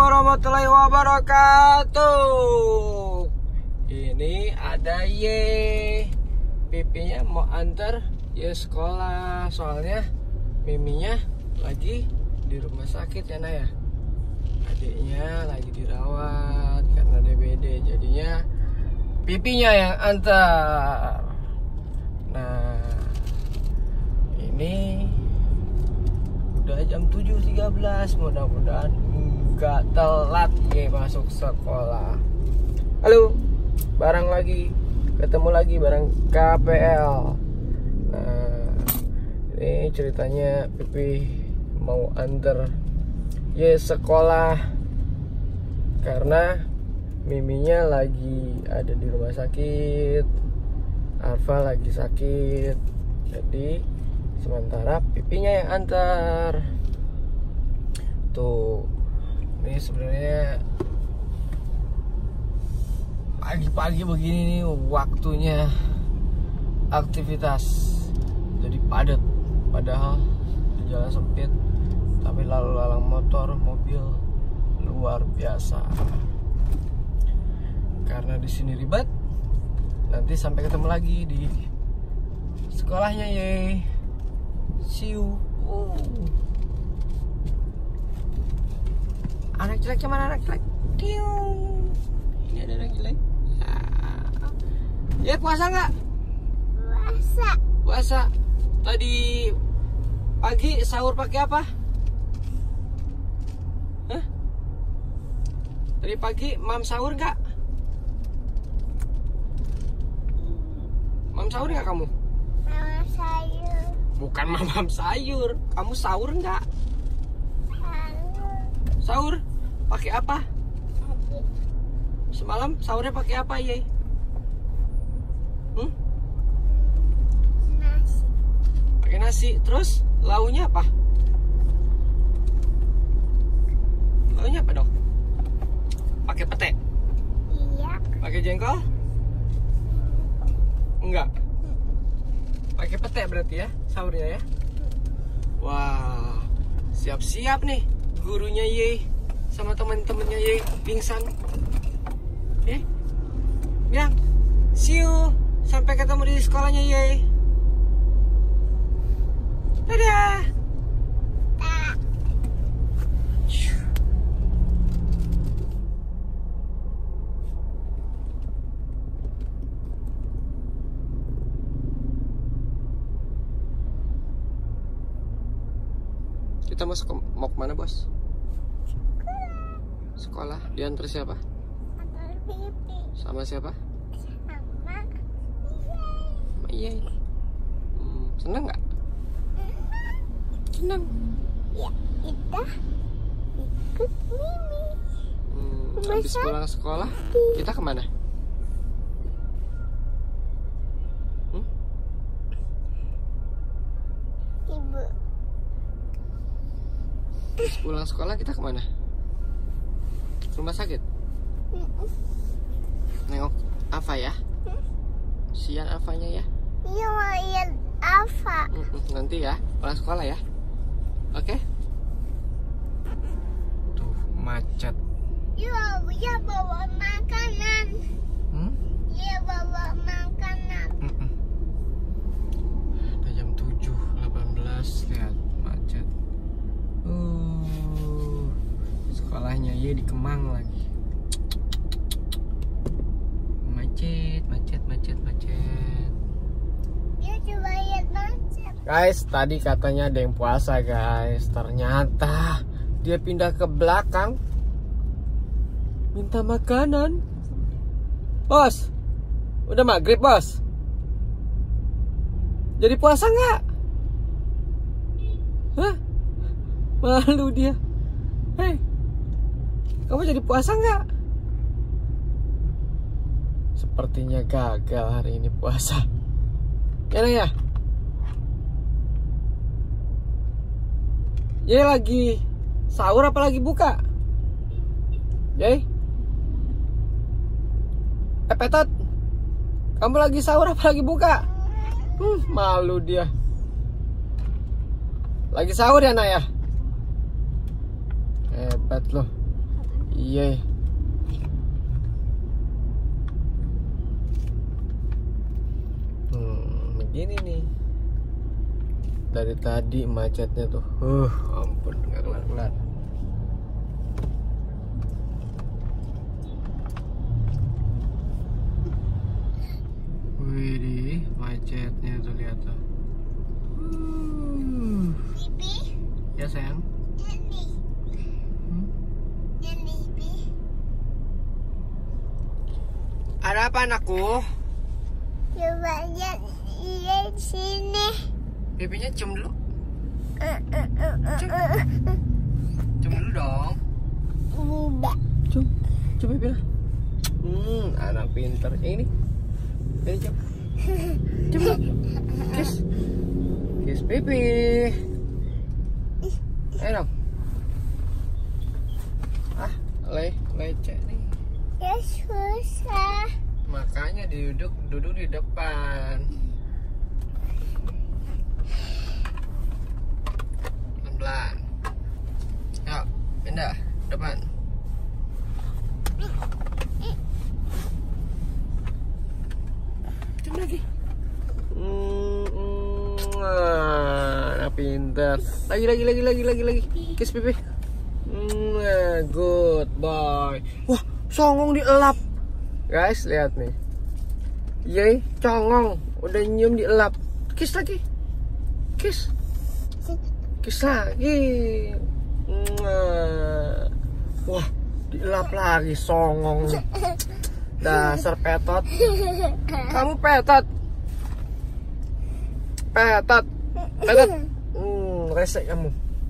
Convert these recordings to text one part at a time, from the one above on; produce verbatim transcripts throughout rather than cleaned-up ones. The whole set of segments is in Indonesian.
warahmatullahi wabarakatuh. Ini ada Ye. Pipinya mau antar Ye sekolah. Soalnya Miminya lagi di rumah sakit ya Naya. Adiknya lagi dirawat karena D B D. Jadinya pipinya yang antar. Nah, ini udah jam tujuh tiga belas, mudah-mudahan nggak telat Ye masuk sekolah. Halo, bareng lagi, ketemu lagi bareng K P L. Nah, ini ceritanya Pipi mau antar Ye sekolah karena Miminya lagi ada di rumah sakit, Alfa lagi sakit, jadi sementara Pipinya yang antar. Tuh, ini sebenarnya pagi-pagi begini nih waktunya aktivitas, jadi padat. Padahal di jalan sempit, tapi lalu lalang motor, mobil luar biasa. Karena di sini ribet, nanti sampai ketemu lagi di sekolahnya Ye. See you. Oh. Anak jeleknya mana anak jelek? Tiung. Ini ada anak jelek. Ya, puasa nggak? Puasa. Puasa. Tadi pagi sahur pakai apa? Hah? Tadi pagi mam sahur nggak? Mam sahur nggak kamu? Mama sayur. Bukan mamam sayur. Kamu sahur nggak? Sayur. Sahur? Pakai apa? Tadi Semalam sahurnya pakai apa Ye? Hmm? nasi. Pakai nasi. Terus launya apa? Launya apa dong? Pakai pete? Iya. Pakai jengkol? Enggak. Pakai pete berarti ya sahurnya ya. Wah, siap-siap nih gurunya Ye sama teman-temannya Ye pingsan. Eh, bilang, see you, sampai ketemu di sekolahnya Ye. Dadah. Tak. Kita mau seko- mau kemana bos? Sekolah. Diantar siapa? Antar pipi. Sama siapa? Sama Sama Ye. Hmm, seneng nggak? Seneng. ya kita ikut Mimi. Hmm, Rumah habis pulang sekolah kita kemana? Hmm? Ibu. Habis pulang sekolah kita kemana? Rumah sakit? Nengok Ava ya? Sian Avanya ya? Iya mau lihat apa? Mm-mm, nanti ya, pulang sekolah ya. Oke? Tuh, macet. Iya, dia bawa makanan. Hmm? Dia bawa makanan. Mm-mm. Udah jam tujuh delapan belas, lihat macet. Uh, sekolahnya Ye di Kemang lagi. Macet, macet, macet, macet. Dia coba lihat macet. Guys, tadi katanya ada yang puasa guys. Ternyata dia pindah ke belakang, minta makanan. Bos, udah maghrib bos. Jadi puasa nggak? Hah? Malu dia. Hei, kamu jadi puasa nggak? Sepertinya gagal hari ini puasa. Ya Naya? Ye lagi sahur apa lagi buka? Ye? Eh Petot, kamu lagi sahur apa lagi buka? Hmm, malu dia. Lagi sahur ya Naya? Hebat loh. Iya. Hmm, begini nih. Dari tadi macetnya tuh. Uh, ampun, nggak kelar-kelar. Wih, macetnya tuh lihat tuh. Uh. Bibi, Ya sayang. ini, Hmm? ini, Bibi. Ada apa anakku? Coba lihat lihat sini. Pipinya cium dulu. Uh, uh, uh, uh, uh. Cium dulu dong. Enggak. Cium. Cium pipinya. Hmm, anak pintar. Yang ini. Ini cium. Cium dulu. Kiss. Kiss pipi. Ayo dong. Ah, le, leceh nih. Ya susah. Makanya duduk duduk di depan. Pelan-pelan. Yuk, pindah depan. Cium lagi. Hmm, hmm, ah, pintar. Lagi lagi lagi lagi lagi lagi. Kiss pipi. Hmm, ah, good boy. Wah, songong dielap. Guys, lihat nih. Yeay, congong. Udah nyium dielap. Kiss lagi. Kiss. Kiss lagi. Mwah. Wah, dielap lagi songong. Dasar petot. Kamu petot. Petot. Petot. Hmm, resek kamu.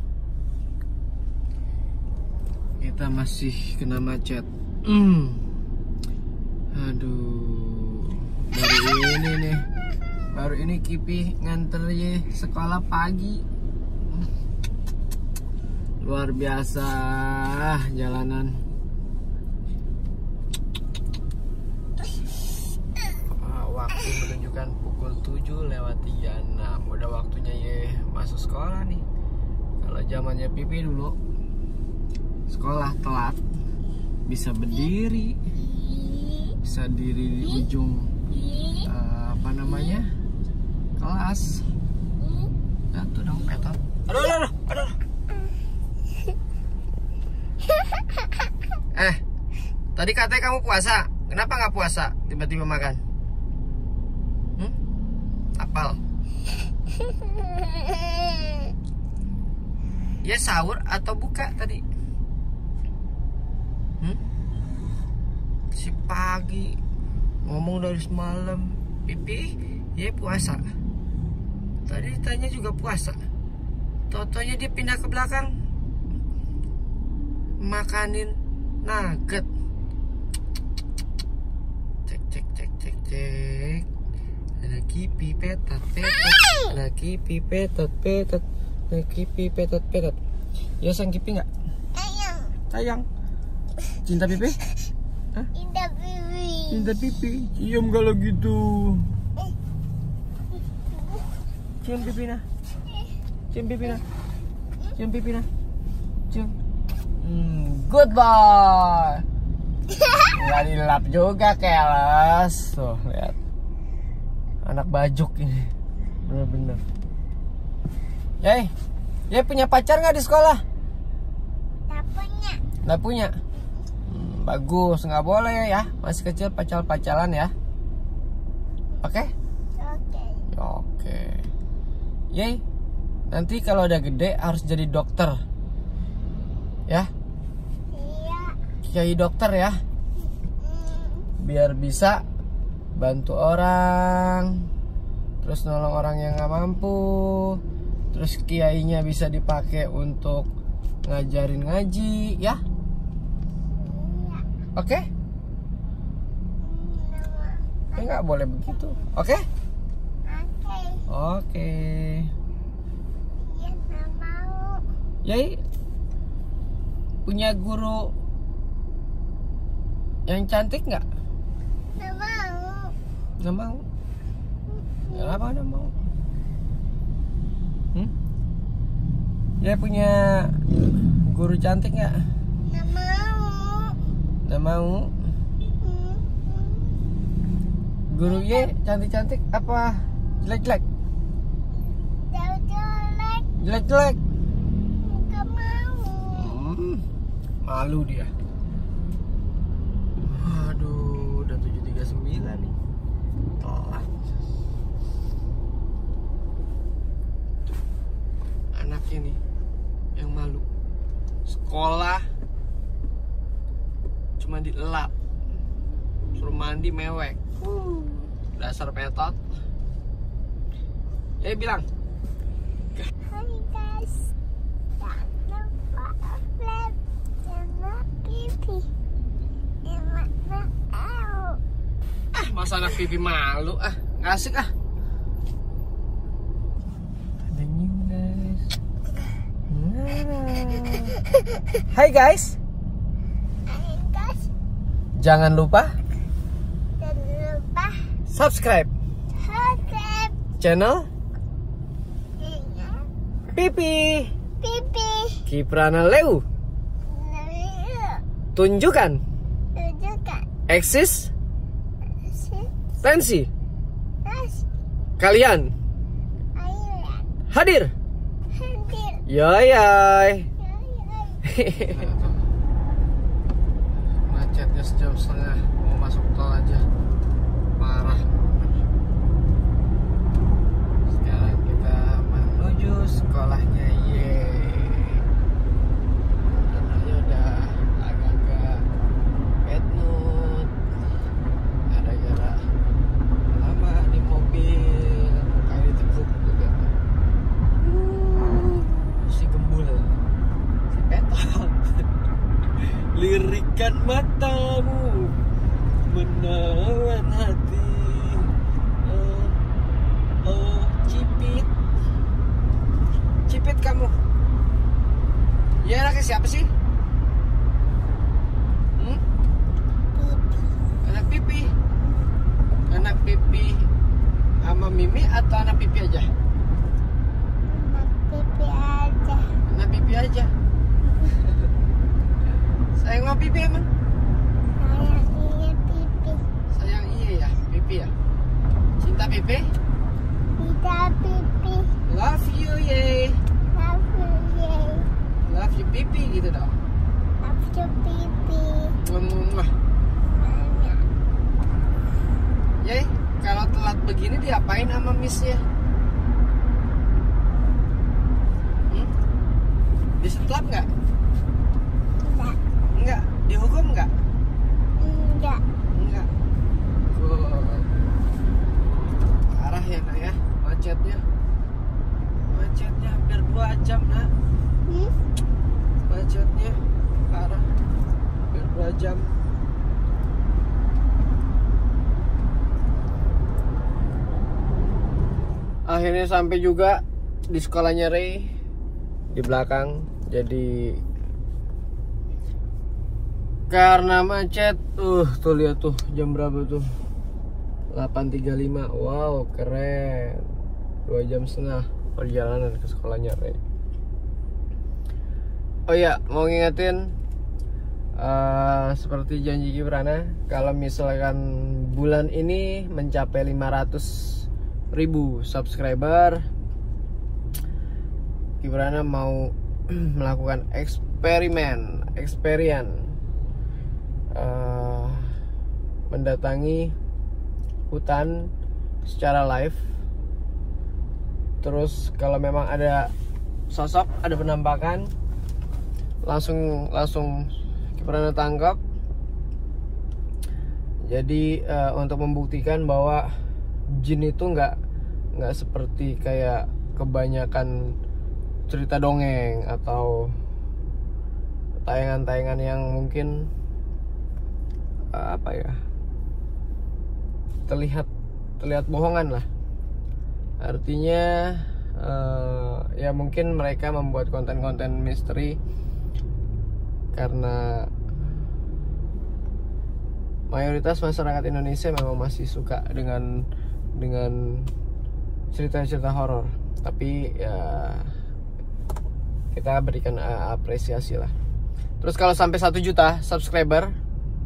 Kita masih kena macet. Hmm. Aduh, baru ini nih, baru ini Kipi nganter ye sekolah pagi. Luar biasa jalanan. Waktu menunjukkan pukul tujuh lewat tiga puluh enam. Udah waktunya ye masuk sekolah nih. Kalau zamannya Pipi dulu, sekolah telat bisa berdiri, bisa diri di ujung uh, apa namanya kelas. Jatuh dong petot. Aduh aduh aduh, aduh. Eh, tadi katanya kamu puasa, kenapa nggak puasa tiba-tiba makan? Hmm? Apal? Ya sahur atau buka tadi? Hmm? Si pagi ngomong dari semalam Pipi ya puasa. Tadi tanya juga puasa. Totonya dia pindah ke belakang makanin nugget. Cek cek cek cek cek. Ada Kipi petot petot. Ada Kipi petot petot. Ada Kipi petot petot. Ya sang Kipi nggak? Sayang. Sayang. Cinta Pipi? Hah? Indah Bibi. Cinta Pipi, cium kalau gitu. Cium pipi nah. Cium pipi nah. Cium pipi nah. Cium. Hmm, good boy. Nggak dilap juga keles. Tuh, lihat. Anak bajuk ini. Bener-bener. Yey, Yey punya pacar nggak di sekolah? Tak punya. Nggak punya. Bagus, nggak boleh ya, masih kecil pacal-pacalan ya. Oke? Oke. Oke. Yeay, nanti kalau udah gede harus jadi dokter. Ya, Iya. kiai dokter ya. Hmm. Biar bisa bantu orang, terus nolong orang yang nggak mampu. Terus kiainya bisa dipakai untuk ngajarin ngaji ya. Oke? Ya nggak boleh begitu. Oke? Oke. Oke. Iya, nggak mau. Yai punya guru yang cantik nggak? Nggak mau. Nggak mau. Kenapa nggak mau? Hmm? Yai punya guru cantik nggak? Nggak mau. Nggak mau. Guru Y cantik-cantik apa jelek-jelek? Jelek. Jelek-jelek. Nggak mau. Hmm, malu dia. Aduh, udah tujuh tiga puluh sembilan nih. Telat. Anaknya nih yang malu. Sekolah cuma dielap. Suruh mandi mewek. Dasar petot. Ya bilang. Hai guys. Jangan lupa upload channel Pipi. Emak mau. Ah, masa anak pipi malu ah, nggak asik ah. Ada new guys. Hai guys. Hai guys. Jangan lupa Jangan lupa subscribe subscribe channel channel Pipi Pipi. Kiprana Leu. Lalu Tunjukkan tunjukkan eksis si tensi tas kalian ayam hadir. hadir. Yoi yoi. Macetnya sejam setengah mau masuk tol aja parah. Sekarang kita menuju sekolahnya. Yeay, anaknya udah agak-agak bad mood gara-gara lama di mobil kayak ditekuk juga. Si gembul, si petot. Lirikan matamu menawan hati. Oh, oh, cipit, cipit kamu. Ya anaknya siapa sih? Hmm? Anak pipi. Anak pipi sama Mimi atau anak pipi aja? Anak pipi aja. Anak pipi aja. Sayang sama pipi emang? Sayang iya pipi. Sayang iya ya, pipi ya. Cinta pipi? Tidak pipi. Love you ye. Love you yay. Love you pipi gitu dong. Love you pipi. Mwah. Banyak. Ye, kalau telat begini diapain sama missnya? Hmm? Disetlap nggak? Tidak. Enggak. Dihukum nggak? Enggak. Enggak. Good. Parah ya nak ya, macetnya. Macetnya hampir dua jam nak. Hmm? Macetnya parah. Hampir dua jam. Akhirnya sampai juga di sekolahnya Ray di belakang. Jadi karena macet, uh tuh lihat tuh jam berapa tuh? delapan tiga puluh lima. Wow, keren. Dua jam setengah perjalanan ke sekolahnya Ray. Oh ya, mau ngingetin uh, seperti janji Kiprana, kalau misalkan bulan ini mencapai lima ratus ribu subscriber, Kiprana mau melakukan eksperimen, eksperian uh, mendatangi hutan secara live. Terus kalau memang ada sosok, ada penampakan, langsung langsung Kiprana tangkap. Jadi uh, untuk membuktikan bahwa jin itu nggak nggak seperti kayak kebanyakan cerita dongeng atau tayangan-tayangan yang mungkin uh, apa ya, terlihat terlihat bohongan lah. Artinya uh, ya mungkin mereka membuat konten-konten misteri karena mayoritas masyarakat Indonesia memang masih suka dengan dengan cerita-cerita horor. Tapi ya kita berikan uh, apresiasi lah. Terus kalau sampai satu juta subscriber,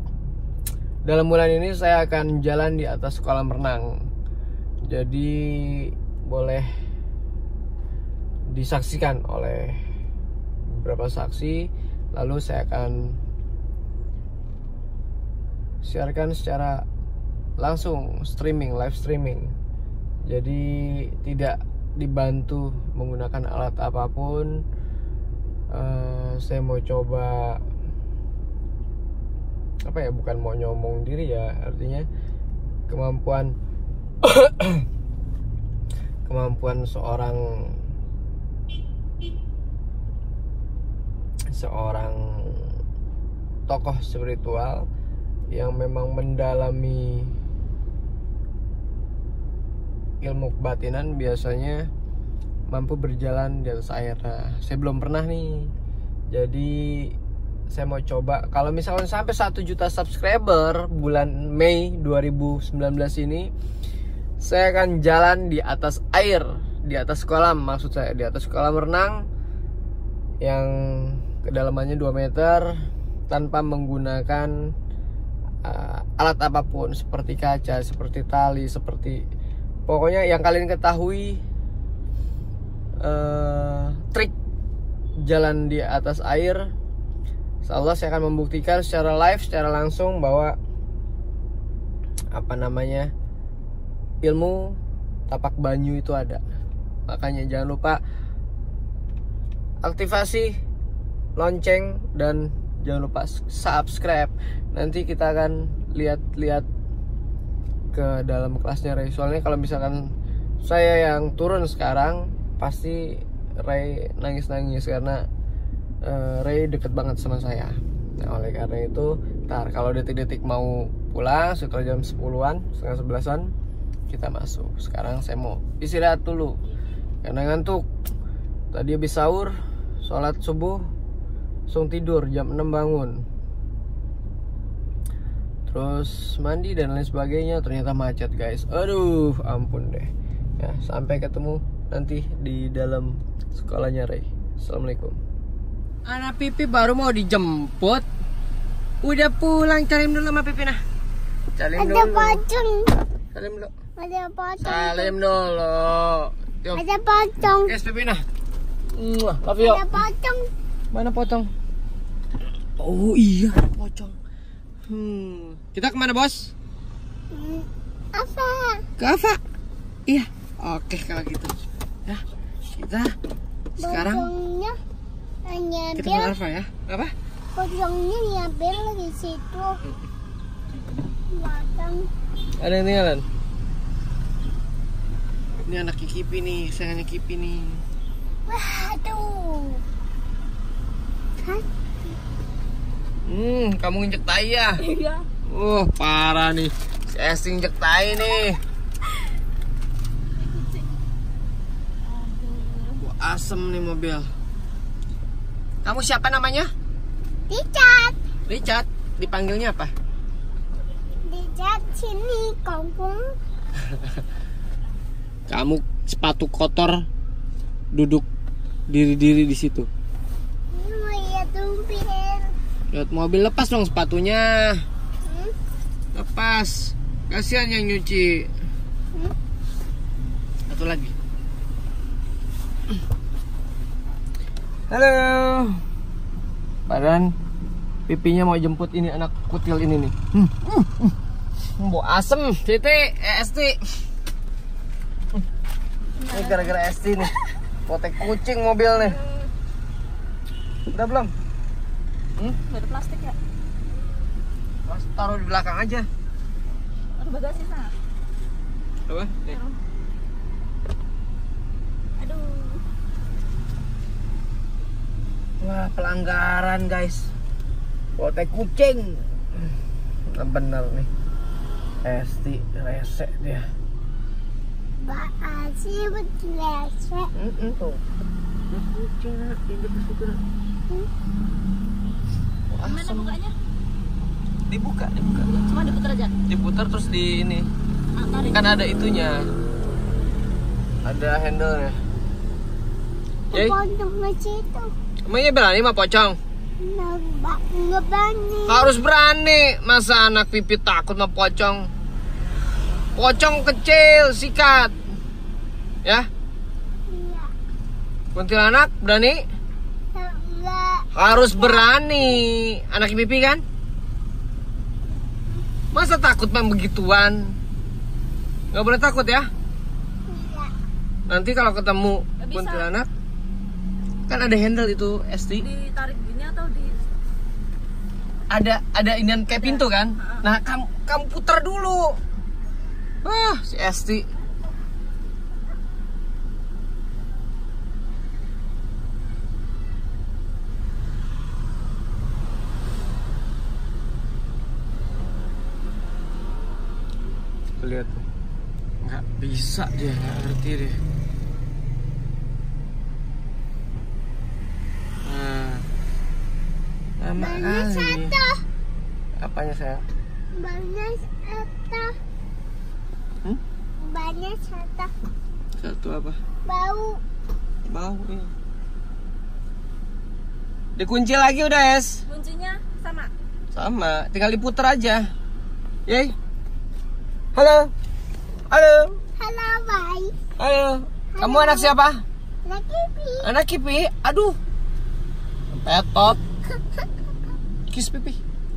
dalam bulan ini saya akan jalan di atas kolam renang. Jadi boleh disaksikan oleh beberapa saksi. Lalu saya akan siarkan secara langsung, streaming, live streaming. Jadi tidak dibantu menggunakan alat apapun. uh, Saya mau coba apa ya, bukan mau nyombong diri ya, artinya kemampuan kemampuan seorang seorang tokoh spiritual yang memang mendalami ilmu kebatinan biasanya mampu berjalan di atas air. Nah, saya belum pernah nih. Jadi saya mau coba, kalau misalkan sampai satu juta subscriber bulan Mei dua ribu sembilan belas ini, saya akan jalan di atas air, di atas kolam, maksud saya di atas kolam renang yang kedalamannya dua meter tanpa menggunakan uh, alat apapun seperti kaca, seperti tali, seperti pokoknya yang kalian ketahui uh, trik jalan di atas air. Insyaallah saya akan membuktikan secara live, secara langsung bahwa apa namanya, ilmu tapak banyu itu ada. Makanya jangan lupa aktivasi lonceng dan jangan lupa subscribe. Nanti kita akan lihat-lihat ke dalam kelasnya Ray. Soalnya kalau misalkan saya yang turun sekarang, pasti Ray nangis-nangis karena uh, Ray deket banget sama saya. Nah, oleh karena itu, ntar kalau detik-detik mau pulang sekitar jam sepuluhan, setengah sebelasan, kita masuk. Sekarang saya mau istirahat dulu karena ngantuk. Tadi habis sahur, sholat subuh, langsung tidur, jam enam bangun, terus mandi dan lain sebagainya. Ternyata macet guys, aduh ampun deh ya. Sampai ketemu nanti di dalam sekolahnya Ray. Assalamualaikum. Anak Pipi baru mau dijemput, udah pulang. Salim dulu sama Pipi nah. Salim Ada dulu. pocong. Salim dulu. Ada pocong. Salim dulu. Yuk. Ada pocong. Yes Pipi nah. Mwah, love you. Ada pocong. Mana pocong? Oh iya, ada pocong. Hmm, kita kemana bos? Hmm, apa? Ke Ava. Iya. Oke kalau gitu. Ya, kita sekarang Pocongnya kita ke nyambil. Ava ya. Apa? Pocongnya nyambil di situ. Belakang. Ada yang tinggalan? Ini anaknya Kipi nih, sayangnya Kipi nih. Waduh. Hah? Hmm, kamu injek tai ya? Iya. Uh, parah nih. Si Esti injek tai nih. Wah, asem nih mobil. Kamu siapa namanya? Dicat. Richard. Dipanggilnya apa? Dicat sini kampung. Kamu sepatu kotor, duduk diri-diri di situ. Oh iya tumpir. Lihat mobil, lepas dong sepatunya. Hmm? Lepas. Kasihan yang nyuci. Hmm? Satu lagi. Halo. Badan Pipinya mau jemput ini anak kutil ini nih. Hmm. Hmm. Hmm. Bau asem, Titi, eh, Esti. Ini gara-gara Esti nih. Potek kucing mobil nih. Udah belum? Hmm? Gak ada plastik ya? Mas taruh di belakang aja. Ada bagasi sana. Coba. Nih. Aduh. Wah, pelanggaran guys. Potek kucing. Nah, bener nih. Esti rese dia. Mbak Asi berkelese. Hmm, tuh. Nah, kucing nak, injek ke situ nak. Oh, Gimana asem. bukanya? Dibuka, dibuka. Cuma diputar aja. Diputar terus di ini. Ah, tarik. Kan ada itunya. Ada handle-nya. Yey, Pocong ke situ. emangnya berani mah pocong? Nggak nggak berani. Harus berani. Masa anak Pipi takut sama pocong? Pocong kecil, sikat. Ya. Iya. Kuntilanak berani? Enggak. Harus berani. Anak Pipi kan? Masa takut main begituan? Nggak boleh takut ya. Iya. Nanti kalau ketemu Nggak bisa. kuntilanak, kan ada handle itu, Esti. Ditarik gini atau di Ada ada inian kayak pintu kan? Nah, kamu kamu putar dulu. Ah, si Esti. Lihat tuh. Nggak bisa dia, nggak ngerti deh. Nah, lama Banyak kali. satu. Apanya sayang? Banyak satu. Hmm? Banyak satu. Satu apa? Bau. Bau ya. Dikunci lagi udah, Es. kuncinya sama? Sama, tinggal diputar aja. Yeay. Halo. Halo. Halo, bye. Halo. Kamu anak siapa? Lagi pi. Anak Kipi. Aduh. Petot. Kiss Pipi.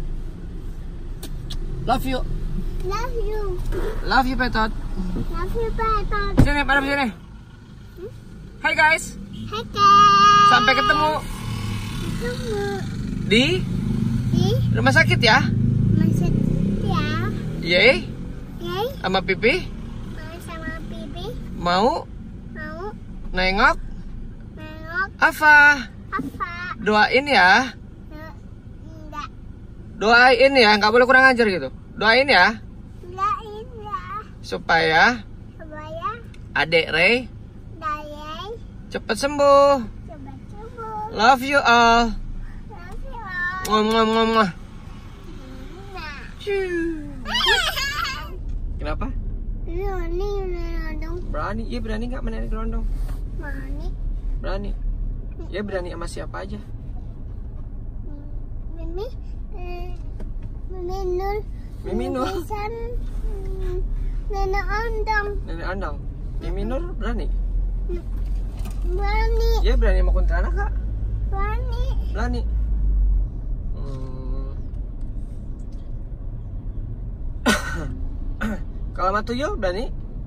Love you. Love you. Love you, Petot. Love you, bye. Sini, pada sini. Hai guys. Hai, guys. Sampai ketemu Ketemu di di rumah sakit ya. masjid ya. Yeay. Yay. Sama Pipi. Mau sama Bibi. Mau Mau nengok nengok apa? apa? Doain ya. Nggak. Enggak. Doain ya, nggak boleh kurang ajar gitu. Doain ya Enggak, enggak. supaya Supaya Adek Ray Dayai cepet sembuh. coba coba. Love you all. Love you all. Ngom ngom ngom. ngom. Nah. Kenapa? Ini ini dong. Berani? Iya berani nggak menarik gelondong? Mani. Berani. Ya berani sama siapa aja. Mimi. eh, Mimi Nur. Mimi Nur. Pisan, hmm, Nenek Ondong. Nenek Andong. Mimi Nur berani? Berani. Ya berani sama kuntilanak kak? Berani. Berani. Hmm. Kalau sama tuyul berani?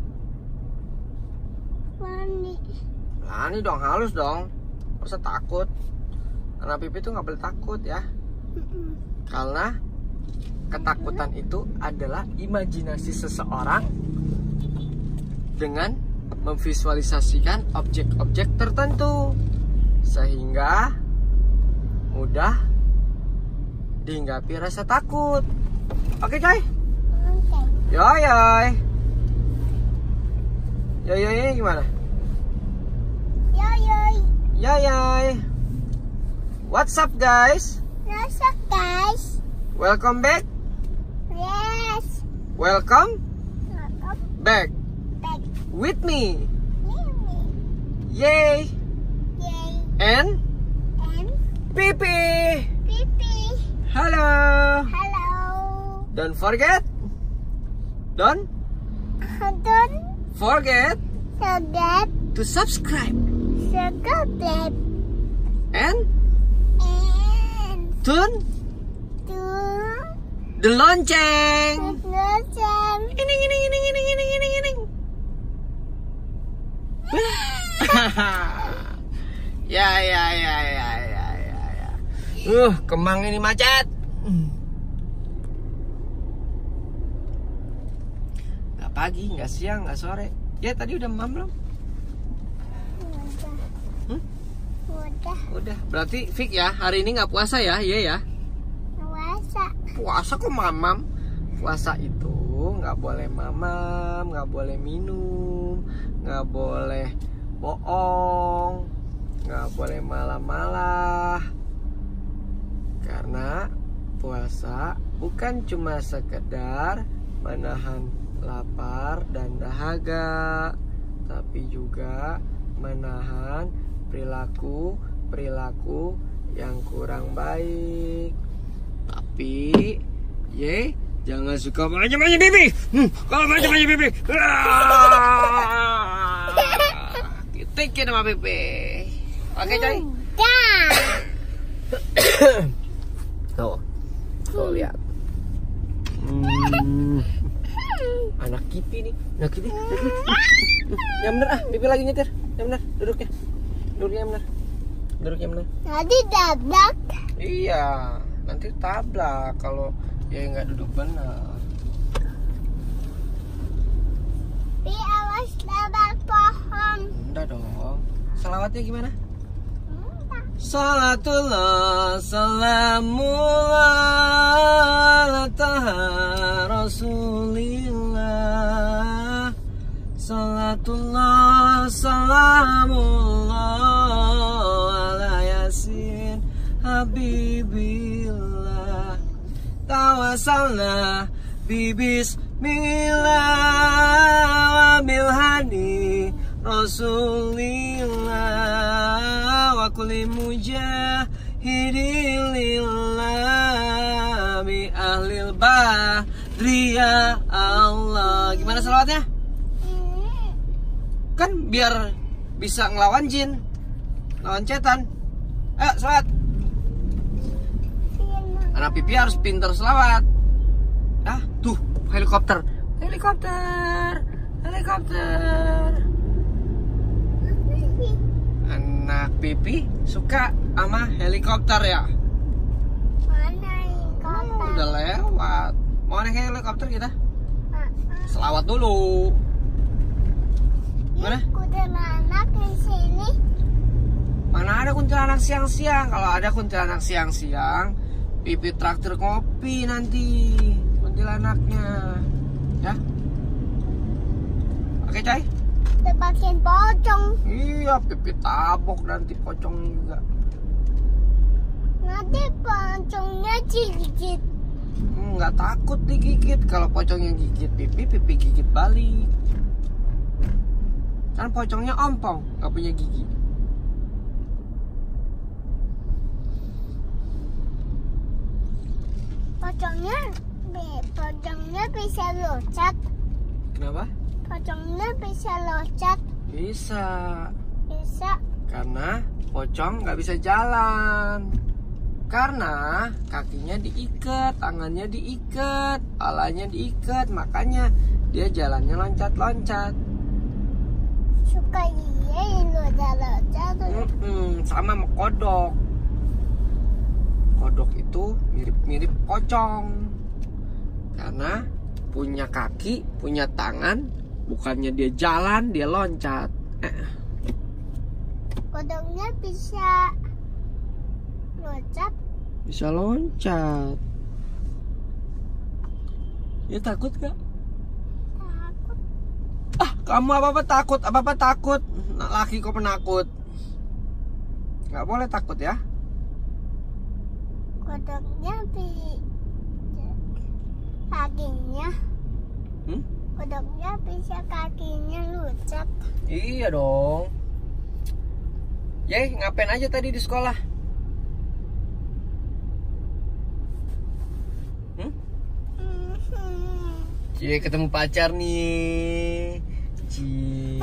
Berani. Berani dong, halus dong. Gak usah takut. Anak Pipi tuh nggak boleh takut ya. Mm-mm. Karena ketakutan itu adalah imajinasi seseorang dengan memvisualisasikan objek-objek tertentu sehingga mudah dihinggapi rasa takut. Oke coy? Oke. Yoy yoy. Yoy yoy yoy gimana? Yo yo. Yoy yoy. What's up guys? Nasa guys. Welcome back. Yes. Welcome Welcome back back. with me. Mimi. Yay. Yay. And And Pipi. Pipi. Halo. Hello. Don't forget. Don't Don't forget forget to subscribe subscribe and and turn to the lonceng. listen. Ining ining ining ining ining ining ining. Ya ya ya ya ya ya ya. Uh, Kemang ini macet. Nggak pagi, nggak siang, nggak sore. Ya tadi udah mamam belum? Udah. Hmm? Udah. Udah. Berarti Fik ya, hari ini nggak puasa ya? Iya ya. Puasa. Puasa kok mamam? Puasa itu nggak boleh mamam, nggak boleh minum, nggak boleh bohong, nggak boleh malah-malah. Karena puasa bukan cuma sekedar menahan lapar dan dahaga, tapi juga menahan perilaku-perilaku yang kurang baik. Tapi ye, jangan suka manja-manja pipi. Hmm, kalau manja-manja pipi, kitikin sama pipi. Oke coy. Tuh, tuh lihat. Hmm. Anak kipi nih, anak kipi. Yang bener ah, pipi lagi nyetir. Yang bener, duduknya. Duduknya yang bener. Duduknya bener. Nanti tabrak. Iya, nanti tabrak kalau ya nggak duduk benar. Pi awas tabrak pohon. Enggak dong. Selawatnya gimana? Enggak. Salatullah salamullah ala taha rasulillah. Salatullah salamullah ala yasin habibillah. Tawasalna bibismillah wa bilhani rasulillah wa kulli mujahidilillah bi ahlil badri ya Allah. Gimana selawatnya? Kan biar bisa ngelawan jin, ngelawan setan. Ayo selawat. Anak pipi harus pintar selawat. Ah, tuh helikopter, helikopter, helikopter. Anak pipi suka sama helikopter ya? Mana Oh, helikopter? udah lewat. Mau naik helikopter kita? Selawat dulu. Mana? Kuntilanak di sini. Mana ada kuntilanak siang-siang? Kalau ada kuntilanak siang-siang, pipi traktir kopi nanti kuntilanaknya. Ya? Oke, coy? Tebakin pocong. Iya, pipi tabok nanti pocong juga. Nanti pocongnya gigit. Nggak takut digigit. Kalau pocongnya gigit pipi, pipi gigit balik. Kan pocongnya ompong, nggak punya gigi. Pocongnya, bi- pocongnya bisa loncat. Kenapa? Pocongnya bisa loncat. Bisa. Bisa. Karena pocong nggak bisa jalan. Karena kakinya diikat, tangannya diikat, palanya diikat. Makanya dia jalannya loncat-loncat. Suka iya loncat-loncat. Mm-mm, sama sama kodok. Kodok itu mirip-mirip pocong. Karena punya kaki, punya tangan, bukannya dia jalan, dia loncat. Eh. Kodoknya bisa loncat. Bisa loncat. Ya takut gak? Takut. Ah, kamu apa-apa takut, apa-apa takut. Nah, laki kok penakut. Gak boleh takut ya. Kodoknya bi kakinya. Hmm? Kodoknya bisa kakinya loncat. Iya dong. Yeh, ngapain aja tadi di sekolah? Hmm? Cie, ketemu pacar nih. Cie,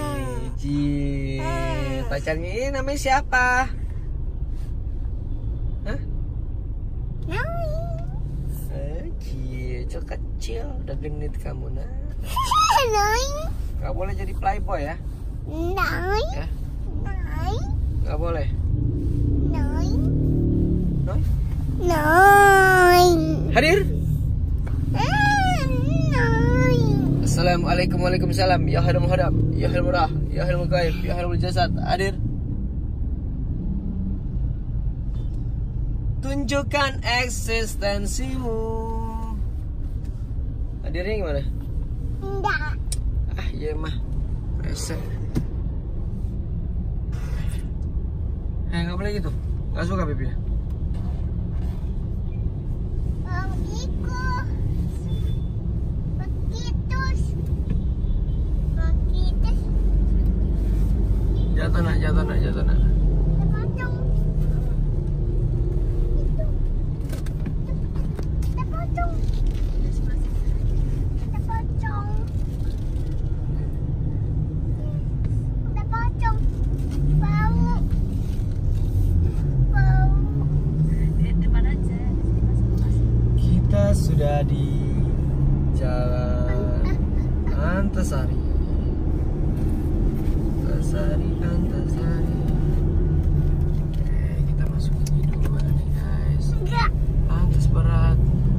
cie. Pacarnya ini namanya siapa? Hah? Eh, cie, cok kecil, udah genit kamu nah. Gak boleh jadi playboy ya? Nói. Ya, Nói. gak boleh. Nói. Noi? Nói. Hadir. Nói. Assalamualaikum waalaikumsalam. Ya harum hadam, ya harum murah, ya harum gaib, ya harum jasad. Hadir. Tunjukkan eksistensimu. Hadirnya gimana? Enggak. Ah, iya mah. Resek. Eh, nggak boleh gitu. Nggak suka pipinya. Begitu. Begitu. Begitu. Jatuh nak, jatuh nak, jatuh nak. Pocong. berada di Jalan Antasari. Antasari, Antasari. Oke, kita masuk ini dulu nih guys. Enggak. Antas berat.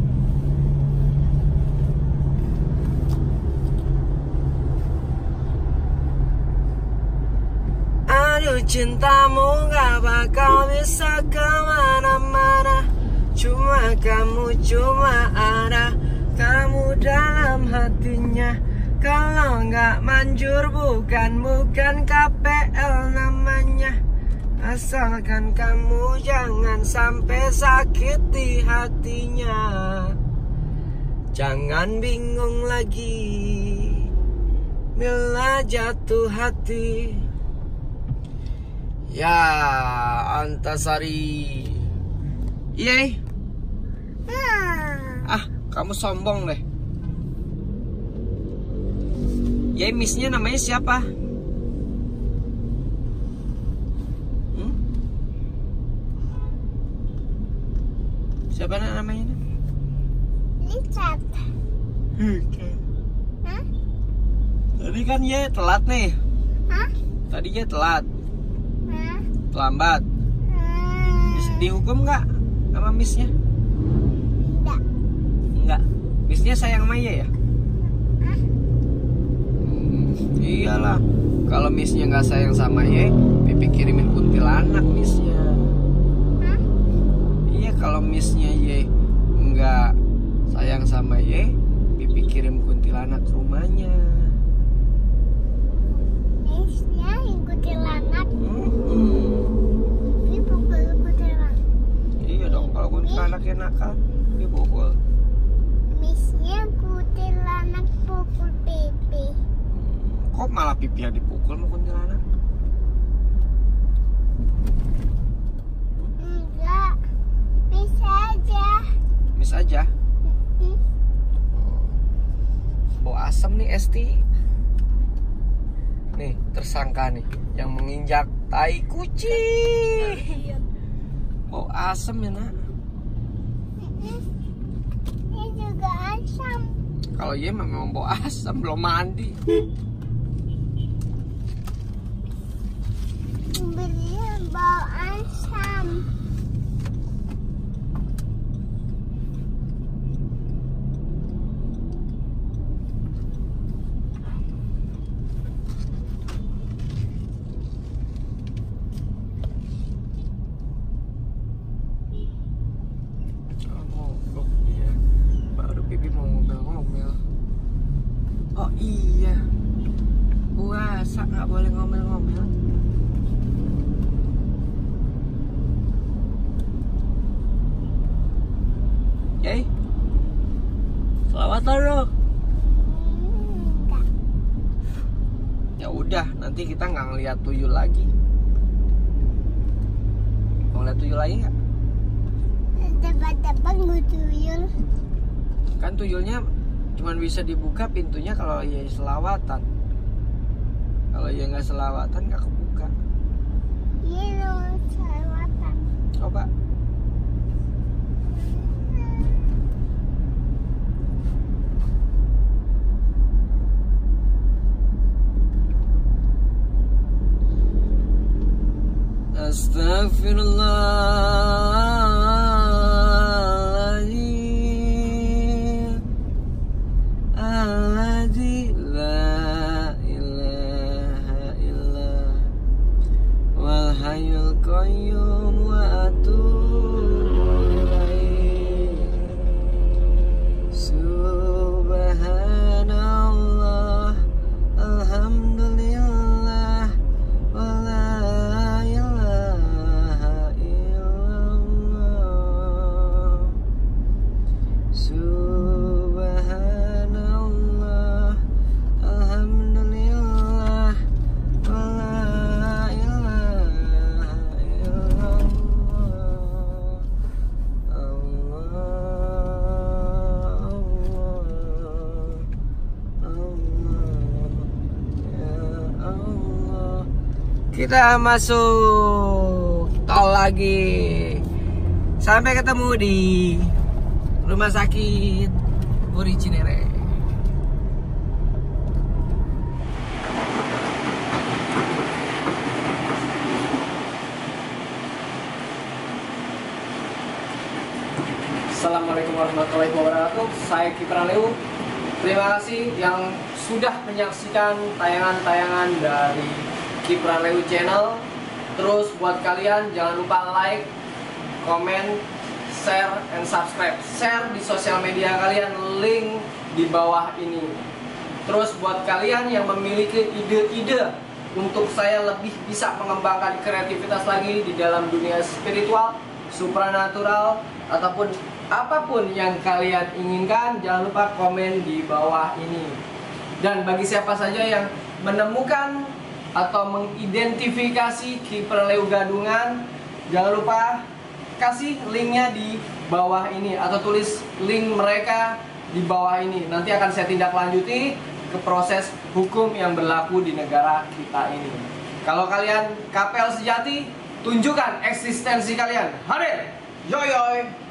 Aduh, cintamu gak bakal bisa kemana-mana. Cuma kamu, cuma ada kamu dalam hatinya. Kalau nggak manjur bukan, bukan K P L namanya. Asalkan kamu jangan sampai sakiti hatinya. Jangan bingung lagi bila jatuh hati. Ya, Antasari. Yeay. Hmm. Ah, kamu sombong deh. Ya, missnya namanya siapa? Hmm? Siapa namanya? Lihat. Hmm. Hah? Tadi kan ya telat nih. Hah? Tadi ya telat, Hah? terlambat. Hmm. Bisa dihukum nggak sama missnya? Enggak. Enggak. Missnya sayang sama Ye ya? Hah? Hmm, iyalah. Kalau missnya nggak sayang sama Ye, Pipi kirimin kuntilanak missnya. Hah? Iya, kalau missnya Ye nggak sayang sama Ye, Pipi kirim kuntilanak ke rumahnya. Misnya ikuti lanat. Hmm. Ini pukul ikuti lanat. Iya dong, kalau kuntilanaknya nakal, dipukul. Misnya ikuti lanat pukul pipi. Kok malah Pipi yang dipukul sama kuntilanak? Enggak. Bisa aja. Miss aja. Hmm. Bau asam nih Esti. Nih tersangka nih yang menginjak tai kucing. Iya. Bau asam ya nak. Ini juga asam. Kalau Ye memang bau asam, belum mandi. Beliau bau asam. Mogok iya. Baru Pipi mau ngomel-ngomel. Oh iya, puasa nggak boleh ngomel-ngomel. Yey, selawatan dong. Enggak. Ya udah, nanti kita nggak ngeliat tuyul lagi. Mau ngeliat tuyul lagi nggak? Tebak-tebak gue tuyul. Kan tuyulnya cuman bisa dibuka pintunya kalau ya selawatan. Kalau ya nggak selawatan nggak kebuka. Iya loh, selawatan. Coba. Astaghfirullahaladzim. Alladzi la ilaha illa wal hayyul qayyum wa atubu ilaih. Subhanallah, alhamdulillah, wa la ilaha illallah. Subhanallah, alhamdulillah, wa la ilaha illallah. Allah, Allah, ya Allah. Kita masuk tol lagi. Sampai ketemu di rumah sakit. Puri Cinere. Assalamualaikum warahmatullahi wabarakatuh. Saya Kipran Leu. Terima kasih yang sudah menyaksikan tayangan-tayangan dari Kipran Leu Channel. Terus buat kalian jangan lupa like, komen, share, and subscribe. Share di sosial media kalian, link di bawah ini. Terus buat kalian yang memiliki ide-ide untuk saya lebih bisa mengembangkan kreativitas lagi di dalam dunia spiritual, supranatural, ataupun apapun yang kalian inginkan, jangan lupa komen di bawah ini. Dan bagi siapa saja yang menemukan atau mengidentifikasi Kipran Leu Gadungan, jangan lupa kasih linknya di bawah ini atau tulis link mereka di bawah ini. Nanti akan saya tindak lanjuti ke proses hukum yang berlaku di negara kita ini. Kalau kalian kapel sejati, tunjukkan eksistensi kalian. Hadir, yoy yoy.